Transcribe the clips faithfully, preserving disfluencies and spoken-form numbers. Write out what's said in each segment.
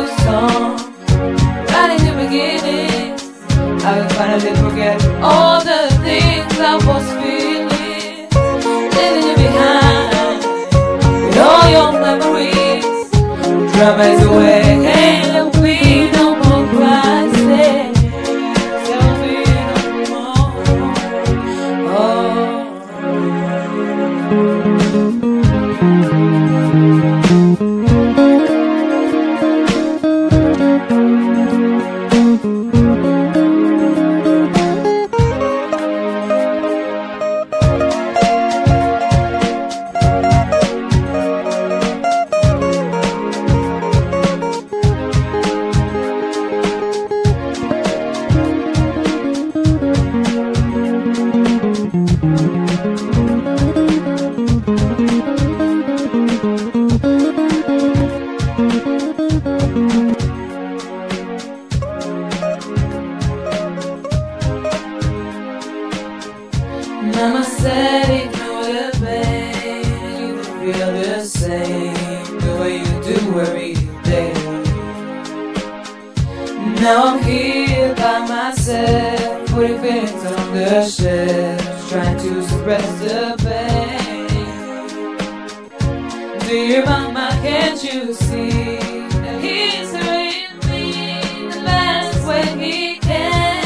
song, writing new beginnings. I will finally forget all the things I was feeling, leaving you behind with all your memories. Drama is away, and there'll be no more crisis. There'll be no more. Oh. Mama said ignore the pain, you will feel the same, the way you do every day. Now I'm here by myself, putting things on the shelf, trying to suppress the pain. Dear mama, can't you see that he's hurting me the best way he can?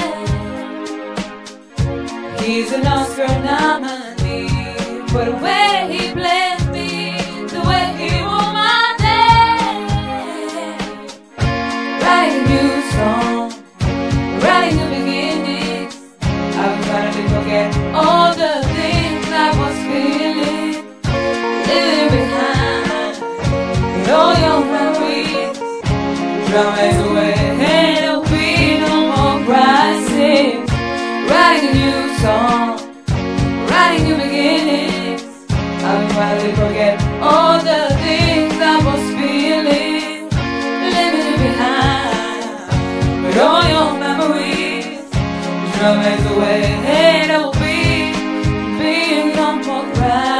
He's an Oscar nominee for the way he played me, the way he won my day. Writing a new song, writing new beginnings. I will finally forget all the things I was feeling, leaving behind with all your memories. Drama is away, and there'll be no more crisis. Writing a new song, writing new beginnings. I will finally forget all the things I was feeling, leaving it behind with all your memories. Drama is away, and there will be, be no more cry.